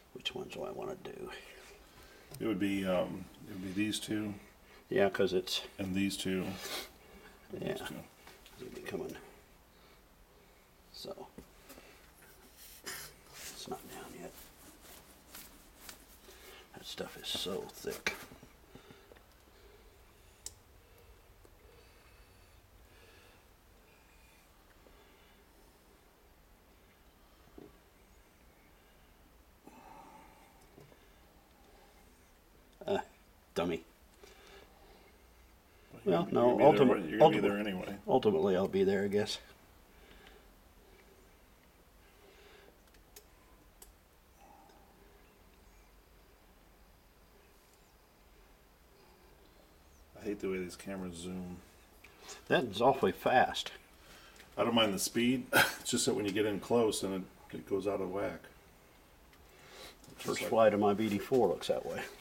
Which ones do I want to do? It would be these two. Yeah, because it's... And these two. And yeah. these two. It'll be coming. So. It's not down yet. That stuff is so thick. Dummy. Well, no, ultimately, you're gonna be there anyway. Ultimately, I'll be there, I guess. I hate the way these cameras zoom. That is awfully fast. I don't mind the speed. It's just that when you get in close and it goes out of whack. First flight of my BD4 looks that way.